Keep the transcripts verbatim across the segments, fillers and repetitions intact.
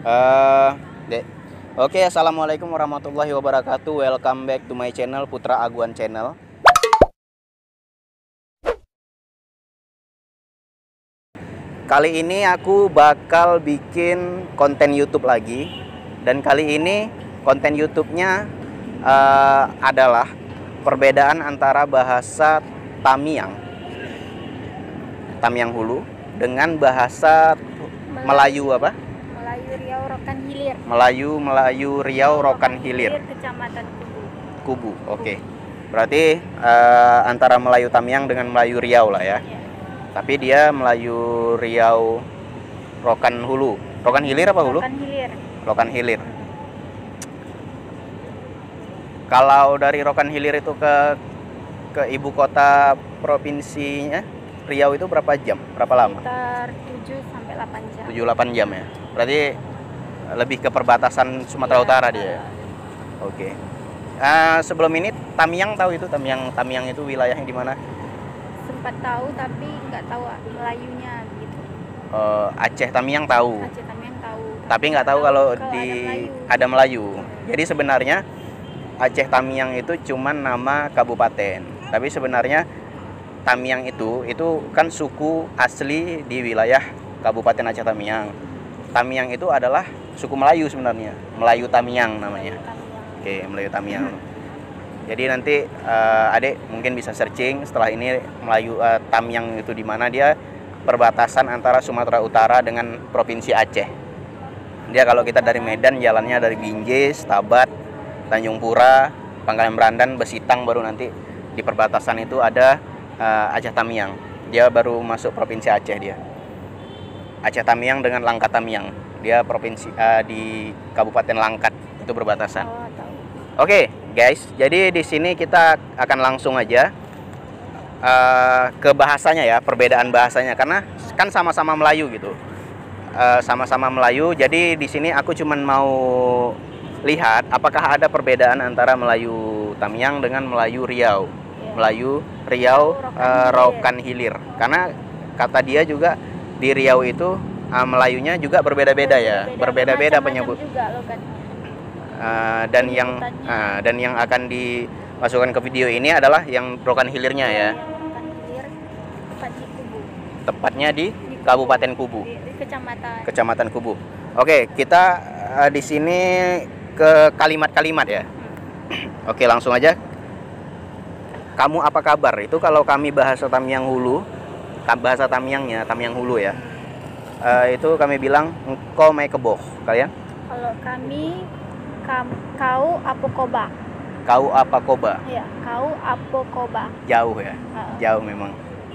Eh, Dek. Oke, assalamualaikum warahmatullahi wabarakatuh. Welcome back to my channel Putra Aguan Channel. Kali ini aku bakal bikin konten YouTube lagi, dan kali ini konten YouTube-nya uh, adalah perbedaan antara bahasa Tamiang, Tamiang Hulu, dengan bahasa Melayu, Melayu apa? Melayu Riau Rokan Hilir. Melayu Melayu Riau Rokan Hilir. Kecamatan Kubu. Kubu, oke. Okay. Berarti uh, antara Melayu Tamiang dengan Melayu Riau lah ya. Ya. Tapi dia Melayu Riau Rokan Hulu. Rokan Hilir apa Hulu? Rokan Hilir. Rokan Hilir. Kalau dari Rokan Hilir itu ke ke ibu kota provinsinya Riau itu berapa jam? Berapa lama? Sekitar tujuh sampai delapan jam. tujuh delapan jam ya. Berarti lebih ke perbatasan Sumatera ya, Utara dia. Oke. Okay. Uh, sebelum ini Tamiang tahu itu Tamiang Tamiang itu wilayahnya di mana? Sempat tahu tapi nggak tahu Melayunya gitu. Uh, Aceh Tamiang tahu. Aceh Tamiang tahu. Tapi, tapi nggak tahu, tahu kalau, kalau di ada Melayu. ada Melayu. Jadi sebenarnya Aceh Tamiang itu cuman nama kabupaten. Tapi sebenarnya Tamiang itu itu kan suku asli di wilayah Kabupaten Aceh Tamiang. Tamiang itu adalah suku Melayu sebenarnya. Melayu Tamiang namanya. Tamiang. Oke, Melayu Tamiang. Jadi nanti uh, adik mungkin bisa searching setelah ini Melayu uh, Tamiang itu di mana, dia perbatasan antara Sumatera Utara dengan Provinsi Aceh. Dia kalau kita dari Medan jalannya dari Binjai, Tabat, Tanjung Pura, Pangkalan Berandan, Besitang, baru nanti di perbatasan itu ada uh, Aceh Tamiang. Dia baru masuk Provinsi Aceh dia. Aceh Tamiang dengan Langkat Tamiang. Dia provinsi uh, di Kabupaten Langkat itu berbatasan. Oh, tahu. Oke, guys. Jadi di sini kita akan langsung aja uh, ke bahasanya ya, perbedaan bahasanya karena kan sama-sama Melayu gitu. Uh, sama-sama Melayu. Jadi di sini aku cuman mau lihat apakah ada perbedaan antara Melayu Tamiang dengan Melayu Riau. Ya. Melayu Riau uh, Rokan Hilir. Karena kata dia juga di Riau itu uh, Melayunya juga berbeda-beda ya, berbeda-beda penyebut. Uh, dan yang uh, dan yang akan dimasukkan ke video ini adalah yang Rokan Hilirnya ya. Rokan Hilir, tepat di Kubu. Tepatnya di, di Kabupaten Kubu. Di, di kecamatan. Kecamatan Kubu. Oke, kita uh, di sini ke kalimat-kalimat ya. Hmm. Oke, langsung aja. Kamu apa kabar? Itu kalau kami bahasa Tamiang Hulu, bahasa Tamiangnya Tamiang Hulu ya. Uh, itu kami bilang engkau mai keboh. Kalian? Kalau kami Kam, kau apa koba? Kau apa koba? Iya, kau apa koba? Jauh ya, uh. jauh memang.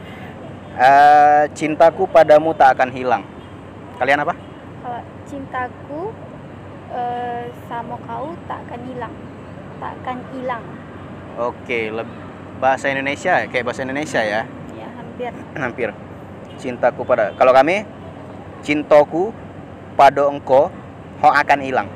Uh, cintaku padamu tak akan hilang. Kalian apa? Kalau cintaku uh, sama kau tak akan hilang, tak akan hilang. Oke, bahasa Indonesia, kayak bahasa Indonesia ya? Ya, hampir. Hampir. Cintaku pada. Kalau kami, cintaku pada engkau, ho akan hilang.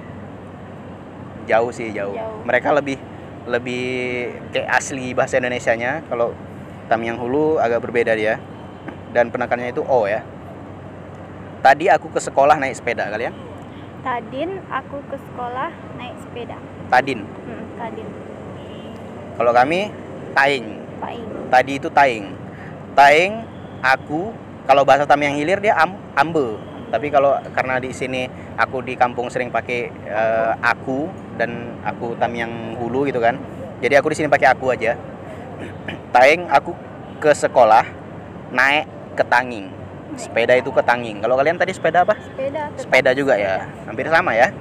Jauh sih jauh. jauh. Mereka lebih lebih kayak asli bahasa Indonesianya. Kalau Tamiang Hulu agak berbeda dia. Dan penekanannya itu O ya. Tadi aku ke sekolah naik sepeda, kalian? Tadin aku ke sekolah naik sepeda. Tadin. Hmm, tadin. Kalau kami taing. Taing. Tadi itu taing. Taing aku, kalau bahasa Tamiang Hilir dia am, ambe. Tapi kalau karena di sini aku di kampung sering pakai uh, aku dan aku Tamiang Hulu gitu kan. Jadi aku di sini pakai aku aja. Taing aku ke sekolah naik ke Tanging. Sepeda itu ke Tanging. Kalau kalian tadi sepeda apa? Sepeda. Sepeda juga ya. Hampir sama ya.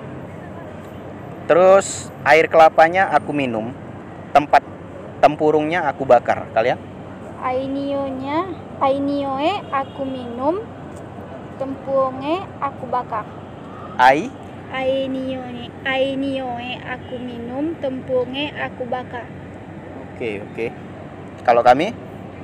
Terus air kelapanya aku minum. Tempat tempurungnya aku bakar. Kalian? Ainionya, ainioe aku minum. Tempurungnya aku bakar. Ai? Ainioe, ainioe aku minum, tempurungnya aku bakar. Oke, oke. Kalau kami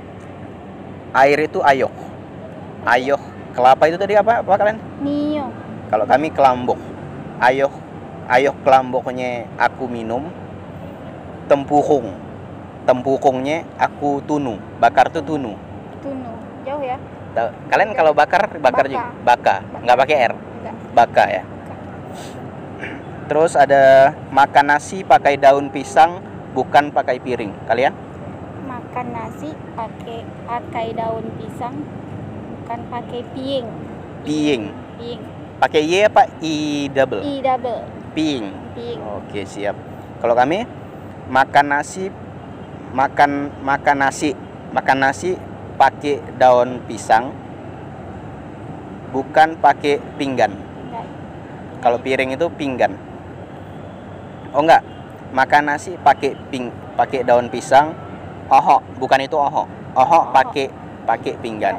air itu ayok. Ayok. Kelapa itu tadi apa? Apa kalian? Nio. Kalau kami kelambok. Ayok. Ayok kelamboknya aku minum. Tempurung. Tempurungnya aku tunu. Bakar tuh tunu. Tunu. Jauh ya? Kalian kalau bakar bakar baka. juga baka, nggak pakai R. Enggak. Baka ya. Terus ada makan nasi pakai daun pisang, bukan pakai piring. Kalian? Makan nasi pakai pakai daun pisang, bukan pakai piring. Piring. Piring. Pakai Y apa I double? I double. Piring. Piring. Oke, siap. Kalau kami makan nasi makan makan nasi makan nasi pakai daun pisang, bukan pakai pinggan. Enggak. Kalau piring itu pinggan. Oh enggak, makan nasi pakai ping pakai daun pisang. Oho, bukan itu oho. Oho pakai pakai pinggan.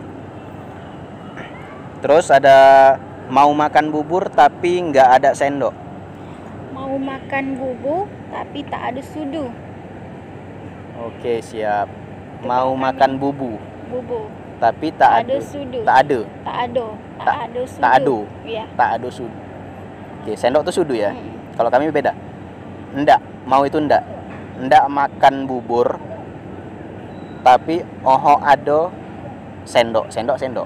Terus ada mau makan bubur tapi nggak ada sendok. Mau makan bubur tapi tak ada sudu. Oke, siap. Itu Mau kami. makan bubu Bubur. tapi Tak tak ada ada sudu. tak ada Tak ada. Tak Tak- ada sudu. tak ada. Iya. tak ada sudu. Oke, sendok tuh sudu ya. Hmm. Kalau kami beda. Ndak, mau itu ndak. Ndak makan bubur tapi oho ada sendok, sendok, sendok.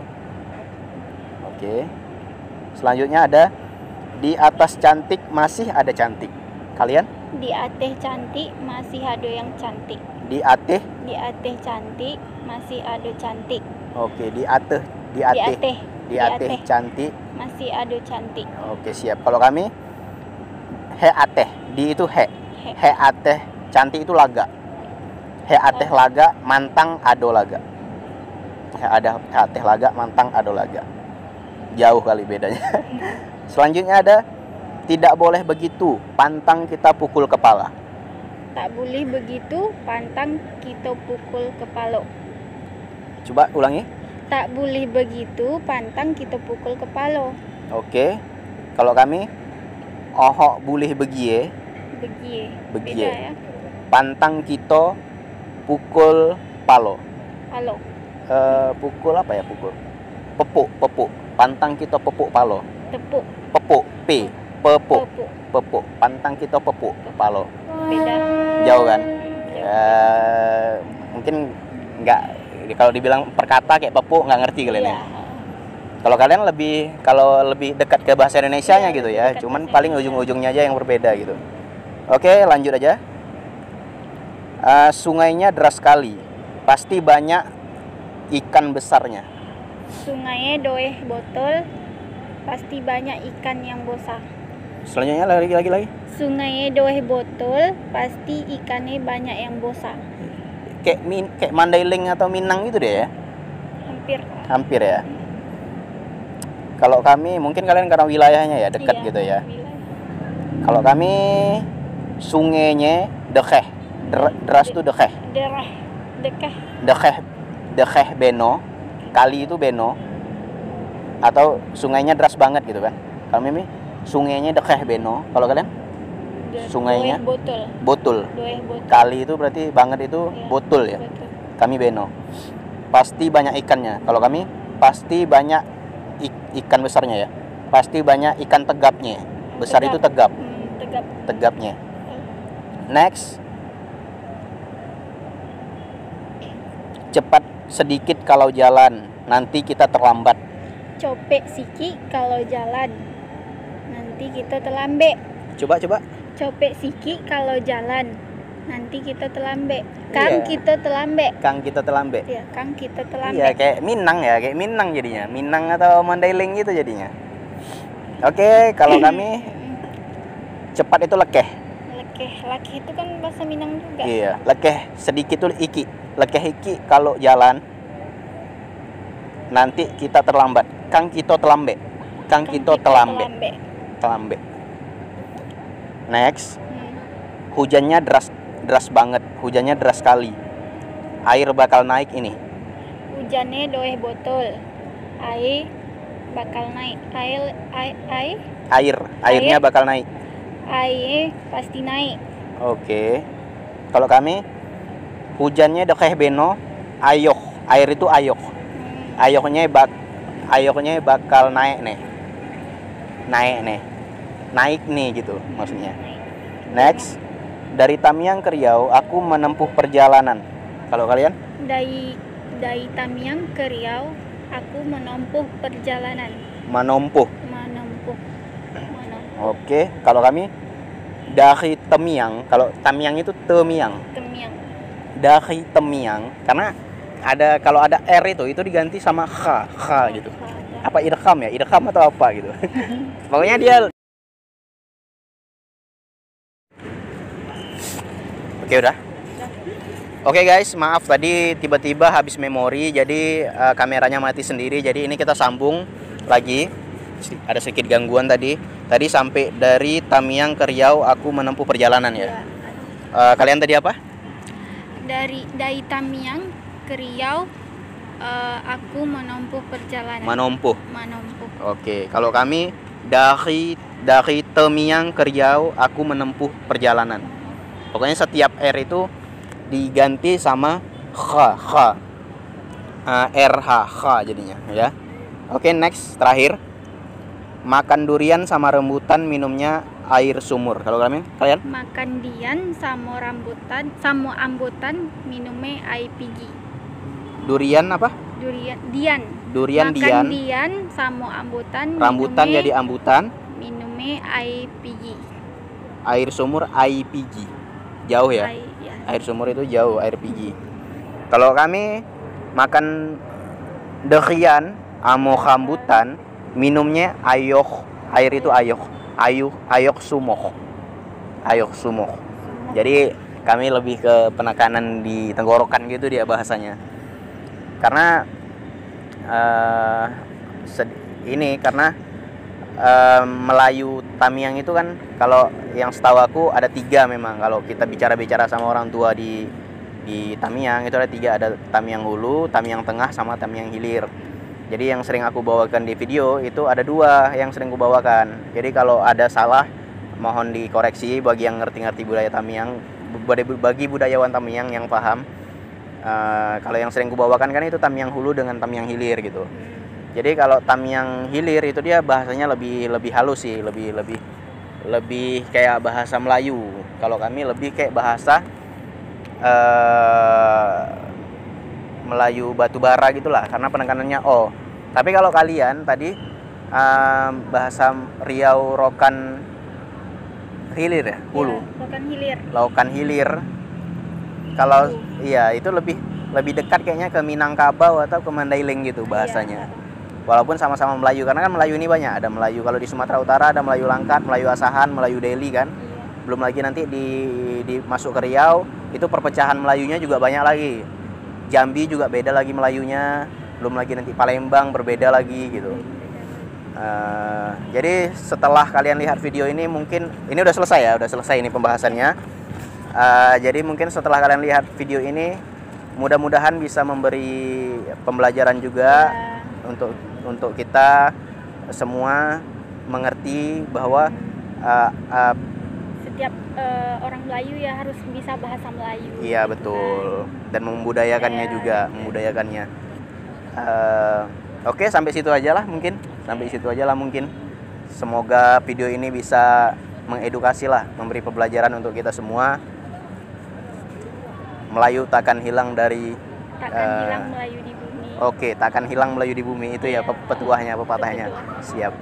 Oke. Selanjutnya ada di atas cantik masih ada cantik. Kalian? Di atas cantik masih ada yang cantik. Di atas. Di atas cantik masih ada cantik. Oke, di atas, di Di atas. atas. Di atas cantik. Masih ada cantik. Oke, siap. Kalau kami he ateh, di itu he. He. He ateh cantik itu laga. He ateh laga, mantang ado laga. He ada he ateh laga, mantang ado laga. Jauh kali bedanya. Selanjutnya ada tidak boleh begitu, pantang kita pukul kepala. Tak boleh begitu, pantang kita pukul kepala. Coba ulangi. Tak boleh begitu, pantang kita pukul kepala. Oke. Kalau kami ohok boleh begie, Begie. Begie. Beda ya. pantang kita pukul palo. Halo. Eh, pukul apa ya pukul? Pepuk, pepuk. Pantang kita pepuk palo. Tepuk. Pepuk, P, pepuk, Pepuk. pepuk. Pantang kita pepuk palo. Beda. Jauh kan? Ya, mungkin nggak, kalau dibilang perkata kayak pepuk nggak ngerti kalian ya. Iya. Kalau kalian lebih, kalau lebih dekat ke bahasa Indonesianya Iya, gitu ya. dekat Cuman bahasa paling Indonesia. ujung-ujungnya aja yang berbeda gitu. Oke, lanjut aja. Eh, sungainya deras sekali. Pasti banyak ikan besarnya. Sungainya doeh botol, pasti banyak ikan yang besar. Selanjutnya lagi lagi lagi. Sungainya doeh botol, pasti ikannya banyak yang besar. Kayak min, kayak Mandailing atau Minang gitu deh ya. Hampir. Hampir ya. Kalau kami mungkin kalian karena wilayahnya ya dekat Iya, gitu ya. wilayah. Kalau kami sungainya dekeh. Der- deras tuh dekeh. Dereh, dekeh. Dekeh dekeh beno. Kali itu beno. Atau sungainya deras banget gitu kan. Kalau Mimi sungainya dekeh beno. Kalau kalian De- Sungainya? Doeh botol. botul. Doeh botol. Kali itu berarti banget itu Iya, botul ya. Betul. Kami beno. Pasti banyak ikannya. Kalau kami pasti banyak ik- ikan besarnya ya. Pasti banyak ikan tegapnya. Besar itu tegap, Hmm, tegap. tegapnya. Next. Cepat sedikit kalau jalan, nanti kita terlambat. Copek siki kalau jalan, nanti kita terlambat. Coba coba. Copek siki kalau jalan, nanti kita terlambat. Kang Iya. kita terlambat. Kang kita terlambat. Ya, Kang kita Iya, terlambat. kayak Minang ya, kayak Minang jadinya. Minang atau Mandailing gitu jadinya. Oke, kalau kami cepat itu lekeh. Lekeh, lekeh itu kan bahasa Minang juga. Iya, lekeh sedikit tuh iki. Lekeh iki kalau jalan nanti kita terlambat. Kang kita terlambat. Kang kita terlambat. terlambat. Terlambat. Next, Hmm. hujannya deras deras banget. Hujannya deras sekali. Air bakal naik ini. Hujannya doeh botol. Air bakal naik. Air air air, Air, airnya Air. bakal naik. air pasti naik. Oke. Kalau kami hujannya dekeh beno, ayoh. Air itu ayoh. Hmm. Ayohnya bak ayohnya bakal naik nih. Naik nih. Naik nih gitu maksudnya. Naik. Next. Dari Tamiang ke Riau aku menempuh perjalanan. Kalau kalian? Dari dari Tamiang ke Riau, aku menempuh perjalanan. Menempuh. Menempuh. Menempuh. Oke, kalau kami Dahi Temiang. Kalau Tamiang itu Temiang. Temiang. Dahi Temiang. Karena ada kalau ada R itu itu diganti sama H, H gitu. Apa idgham ya? Idgham atau apa gitu. Pokoknya dia. Oke, udah. Oke guys, maaf tadi tiba-tiba habis memori, jadi uh, kameranya mati sendiri. Jadi ini kita sambung lagi. Ada sedikit gangguan tadi. Tadi sampai dari Tamiang ke Riau aku menempuh perjalanan ya. Uh, kalian tadi apa? Dari dari Tamiang ke Riau uh, aku menempuh perjalanan. Menempuh. Menempuh. Oke, kalau kami dari dari Tamiang ke Riau aku menempuh perjalanan. Pokoknya setiap R itu diganti sama kha, kha. Uh, R H, kha jadinya ya. Oke, next terakhir. Makan durian sama rambutan, minumnya air sumur. Kalau kalian, kalian? Makan dian sama rambutan, sama ambutan, minumnya air pigi. Durian apa? Durian, dian. Durian Makan dian. dian sama ambutan. Rambutan minumnya, jadi ambutan. Minumnya air pigi. Air sumur air pigi. Jauh ya? Air, ya. Air sumur itu jauh, air pigi. Kalau kami makan durian amo rambutan, minumnya ayok. Air itu ayok. Ayuh, ayok sumoh. Ayok sumoh. Jadi kami lebih ke penekanan di tenggorokan gitu dia bahasanya. Karena uh, ini karena uh, Melayu Tamiang itu kan, kalau yang setahu aku ada tiga memang. Kalau kita bicara-bicara sama orang tua di di Tamiang itu ada tiga, ada Tamiang Hulu, Tamiang Tengah, sama Tamiang Hilir. Jadi yang sering aku bawakan di video itu ada dua yang sering aku bawakan. Jadi kalau ada salah mohon dikoreksi bagi yang ngerti-ngerti budaya Tamiang, bagi budayawan Tamiang yang paham. Uh, kalau yang sering aku bawakan kan itu Tamiang Hulu dengan Tamiang Hilir gitu. Jadi kalau Tamiang Hilir itu dia bahasanya lebih lebih halus sih, lebih lebih lebih kayak bahasa Melayu. Kalau kami lebih kayak bahasa uh, Melayu batubara gitulah, karena penekanannya O. Tapi kalau kalian tadi uh, bahasa Riau Rokan Hilir ya, Hulu. Ya, Rokan Hilir. Rokan Hilir. Kalau uh. iya itu lebih lebih dekat kayaknya ke Minangkabau atau ke Mandailing gitu bahasanya. Ya. Walaupun sama-sama Melayu, karena kan Melayu ini banyak. Ada Melayu kalau di Sumatera Utara, ada Melayu Langkat, Melayu Asahan, Melayu Deli kan. Iya. Belum lagi nanti di, di masuk ke Riau, itu perpecahan Melayunya juga banyak lagi. Jambi juga beda lagi Melayunya. Belum lagi nanti Palembang berbeda lagi gitu. Uh, jadi setelah kalian lihat video ini, mungkin ini udah selesai ya, udah selesai ini pembahasannya. Uh, jadi mungkin setelah kalian lihat video ini, mudah-mudahan bisa memberi pembelajaran juga ya. untuk untuk kita semua mengerti bahwa uh, uh, setiap uh, orang Melayu ya harus bisa bahasa Melayu. Iya betul, dan membudayakannya ya, juga, ya. membudayakannya. Uh, Oke, sampai situ aja lah mungkin, sampai situ aja lah mungkin. Semoga video ini bisa mengedukasi lah, memberi pembelajaran untuk kita semua. Melayu takkan hilang dari takkan uh, hilang Melayu di bumi. Oke, takkan hilang Melayu di bumi itu ya, ya petuahnya, pepatahnya. Siap.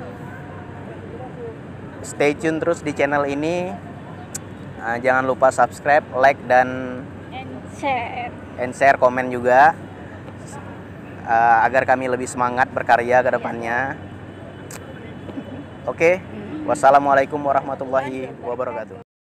Stay tune terus di channel ini. Uh, jangan lupa subscribe, like dan and share. And share, komen juga. Uh, agar kami lebih semangat berkarya ke depannya. Oke. Okay. Wassalamualaikum warahmatullahi wabarakatuh.